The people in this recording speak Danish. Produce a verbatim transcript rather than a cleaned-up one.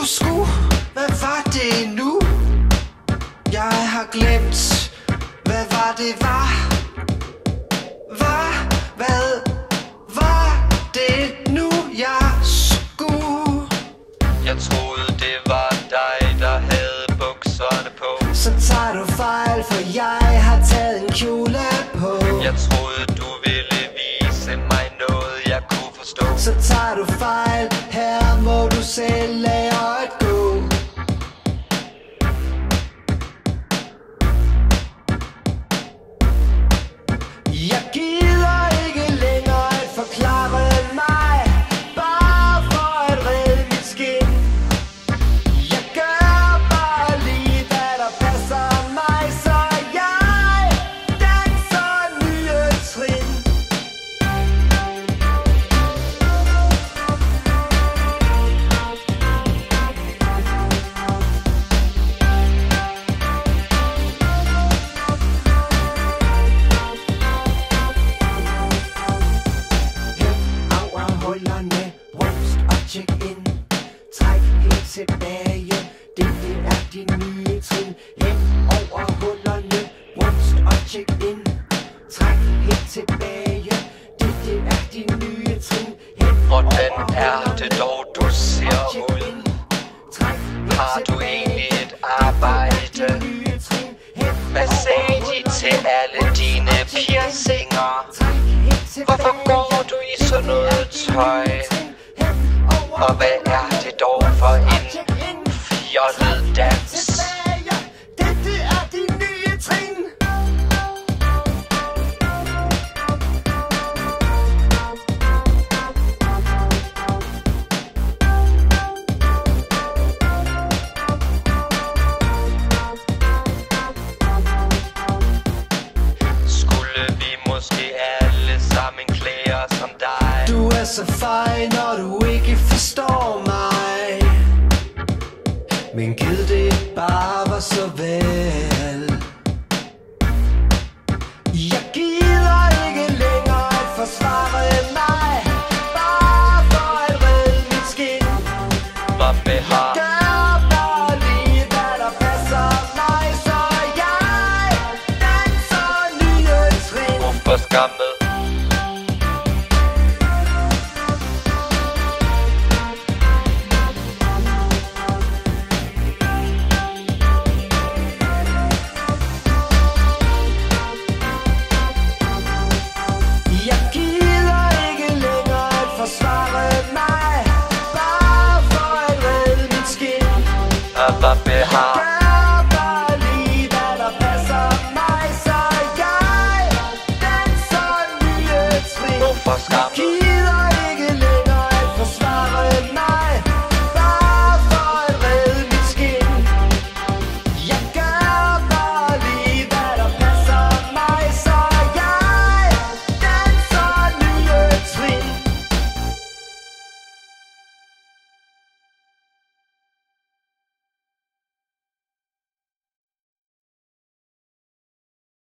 sku, hvad var det nu? Jeg har glemt, hvad var det var? Var, hvad var det nu, jeg skulle? Jeg troede det var dig, der havde bukserne på. Så tager du fejl, for jeg har taget en kjole på. Jeg troede du ville vise mig noget, jeg kunne forstå. Så tager du fejl, her må du selv lære at gå. Jeg gider ikke længere at forklare mig, bare for at redde mit skin. Jeg gør bare lige, hvad der passer mig, så jeg danser nye trin. Check in, træk helt tilbage. Dette er din nye trin. Hen over hullerne, brunst og check in. Træk helt tilbage. Dette er din nye trin. Hvordan er det dog, du ser ud? Har du egentlig et arbejde? Hvad sagde de til alle dine piercinger? Hvorfor går du i sådan noget tøj? Og hvad er det dog for en fjollet dans? Dette er din nye trin. Skulle vi måske alle sammen klæde os som dig? Du er så fej, når du ikke forstår mig. Men gid det bare var så vel. Jeg gider ikke længere at forsvare mig, bare for at redde mit skin. Hvor behag. Gør bare lige, hvad der passer mig, så jeg danser nye trin. Hvorfor skammet? Gør bare lige, hvad der passer mig, så jeg danser nye trin. Hvorfor skammet?